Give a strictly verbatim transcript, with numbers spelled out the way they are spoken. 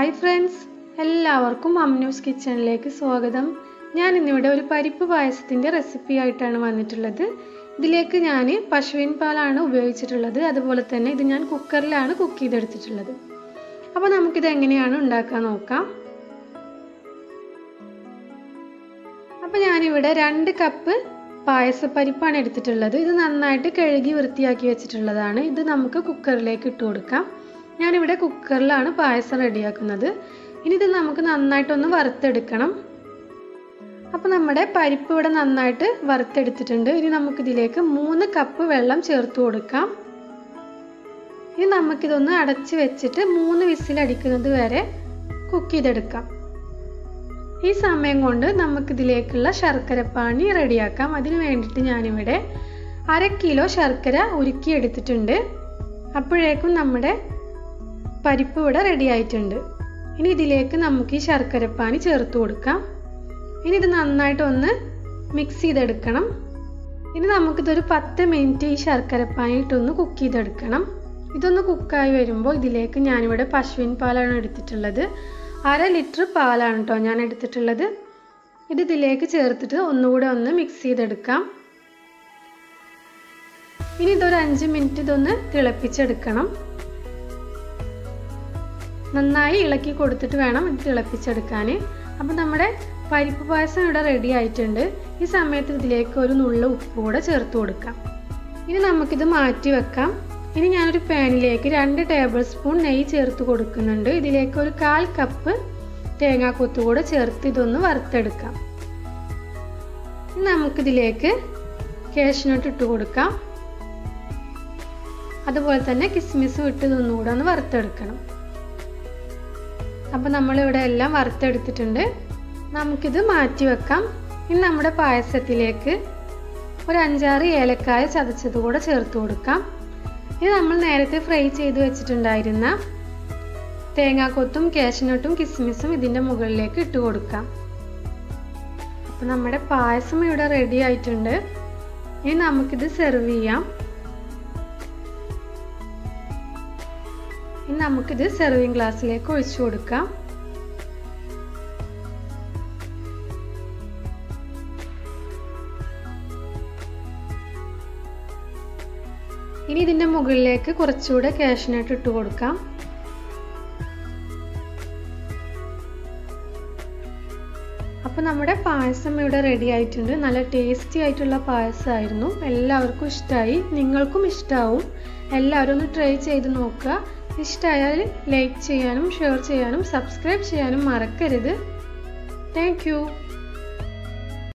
Hi friends, എല്ലാവർക്കും അമ്നൂസ് കിച്ചണിലേക്ക് സ്വാഗതം. ഞാൻ ഇന്നിവിടെ ഒരു പരിപ്പ് പായസത്തിൻ്റെ റെസിപ്പി ആയിട്ടാണ് വന്നിട്ടുള്ളത്. ഇതിലേക്ക് ഞാൻ പശുവിൻ പാലാണ് ഉപയോഗിച്ചിട്ടുള്ളത്. അതുപോലെ തന്നെ ഇത് ഞാൻ കുക്കറിലാണ് കുക്ക് ചെയ്തെടുത്തിട്ടുള്ളത്. അപ്പോൾ നമുക്കിത് എങ്ങനെയാണ് ഉണ്ടാക്കാൻ നോക്കാം. അപ്പോൾ ഞാനിവിടെ രണ്ട് കപ്പ് പായസപ്പരിപ്പാണ് എടുത്തിട്ടുള്ളത്. ഇത് നന്നായിട്ട് കഴുകി വൃത്തിയാക്കി വെച്ചിട്ടുള്ളതാണ്. ഇത് നമുക്ക് കുക്കറിലേക്ക് ഇട്ട് കൊടുക്കാം. ഞാനിവിടെ കുക്കറിലാണ് പായസം റെഡിയാക്കുന്നത്. ഇനി ഇത് നമുക്ക് നന്നായിട്ടൊന്ന് വറുത്തെടുക്കണം. അപ്പോൾ നമ്മുടെ പരിപ്പ് ഇവിടെ നന്നായിട്ട് വറുത്തെടുത്തിട്ടുണ്ട്. ഇനി നമുക്കിതിലേക്ക് മൂന്ന് കപ്പ് വെള്ളം ചേർത്ത് കൊടുക്കാം. ഇനി നമുക്കിതൊന്ന് അടച്ച് വെച്ചിട്ട് മൂന്ന് വിസിലടിക്കുന്നത് വരെ കുക്ക് ചെയ്തെടുക്കാം. ഈ സമയം കൊണ്ട് നമുക്കിതിലേക്കുള്ള ശർക്കരപ്പാനി റെഡിയാക്കാം. അതിന് വേണ്ടിയിട്ട് ഞാനിവിടെ അര കിലോ ശർക്കര ഉരുക്കി എടുത്തിട്ടുണ്ട്. അപ്പോഴേക്കും നമ്മുടെ പരിപ്പ് ഇവിടെ റെഡി ആയിട്ടുണ്ട്. ഇനി ഇതിലേക്ക് നമുക്ക് ഈ ശർക്കരപ്പാനി ചേർത്ത് കൊടുക്കാം. ഇനി ഇത് നന്നായിട്ടൊന്ന് മിക്സ് ചെയ്തെടുക്കണം. ഇനി നമുക്കിതൊരു പത്ത് മിനിറ്റ് ഈ ശർക്കരപ്പാനി ഇട്ടൊന്ന് കുക്ക് ചെയ്തെടുക്കണം. ഇതൊന്ന് കുക്കായി വരുമ്പോൾ ഇതിലേക്ക് ഞാനിവിടെ പശുവിൻ പാലാണ് എടുത്തിട്ടുള്ളത്. അര ലിറ്റർ പാലാണ് കേട്ടോ ഞാൻ എടുത്തിട്ടുള്ളത്. ഇത് ഇതിലേക്ക് ചേർത്തിട്ട് ഒന്നുകൂടെ ഒന്ന് മിക്സ് ചെയ്തെടുക്കാം. ഇനി ഇതൊരു അഞ്ച് മിനിറ്റ് ഇതൊന്ന് തിളപ്പിച്ചെടുക്കണം. നന്നായി ഇളക്കി കൊടുത്തിട്ട് വേണം ഇത് തിളപ്പിച്ചെടുക്കാൻ. അപ്പോൾ നമ്മുടെ പരിപ്പ് പായസം ഇവിടെ റെഡി ആയിട്ടുണ്ട്. ഈ സമയത്ത് ഇതിലേക്ക് ഒരു നുള്ള ഉപ്പ് കൂടെ ചേർത്ത് കൊടുക്കാം. ഇനി നമുക്കിത് മാറ്റി വെക്കാം. ഇനി ഞാനൊരു പാനിലേക്ക് രണ്ട് ടേബിൾ സ്പൂൺ നെയ്യ് ചേർത്ത് കൊടുക്കുന്നുണ്ട്. ഇതിലേക്ക് ഒരു കാൽ കപ്പ് തേങ്ങാക്കൊത്ത് കൂടെ ചേർത്ത് ഇതൊന്ന് വറുത്തെടുക്കാം. ഇനി നമുക്കിതിലേക്ക് കാഷ്നട്ട് ഇട്ട് കൊടുക്കാം. അതുപോലെ തന്നെ കിസ്മിസും ഇട്ട് ഇതൊന്നുകൂടെ ഒന്ന് വറുത്തെടുക്കണം. അപ്പോൾ നമ്മളിവിടെ എല്ലാം വറുത്തെടുത്തിട്ടുണ്ട്. നമുക്കിത് മാറ്റി വെക്കാം. ഇനി നമ്മുടെ പായസത്തിലേക്ക് ഒരു അഞ്ചാറ് ഏലക്കായ ചതച്ചത് കൂടെ ചേർത്ത് കൊടുക്കാം. ഇനി നമ്മൾ നേരത്തെ ഫ്രൈ ചെയ്ത് വെച്ചിട്ടുണ്ടായിരുന്ന തേങ്ങാക്കൊത്തും കാഷ്നട്ടും കിസ്മിസും ഇതിൻ്റെ മുകളിലേക്ക് ഇട്ട് കൊടുക്കാം. അപ്പോൾ നമ്മുടെ പായസം ഇവിടെ റെഡി ആയിട്ടുണ്ട്. ഇനി നമുക്കിത് സെർവ് ചെയ്യാം. ഇനി നമുക്കിത് സെർവിങ് ഗ്ലാസ്സിലേക്ക് ഒഴിച്ചു കൊടുക്കാം. ഇനി ഇതിൻ്റെ മുകളിലേക്ക് കുറച്ചുകൂടെ കാഷ്നട്ട് ഇട്ട് കൊടുക്കാം. അപ്പോൾ നമ്മുടെ പായസം ഇവിടെ റെഡി ആയിട്ടുണ്ട്. നല്ല ടേസ്റ്റി ആയിട്ടുള്ള പായസമായിരുന്നു. എല്ലാവർക്കും ഇഷ്ടമായി, നിങ്ങൾക്കും ഇഷ്ടമാവും. എല്ലാവരും ഒന്ന് ട്രൈ ചെയ്ത് നോക്കുക. ഇഷ്ടമായാൽ ലൈക്ക് ചെയ്യാനും ഷെയർ ചെയ്യാനും സബ്സ്ക്രൈബ് ചെയ്യാനും മറക്കരുത്. Thank U.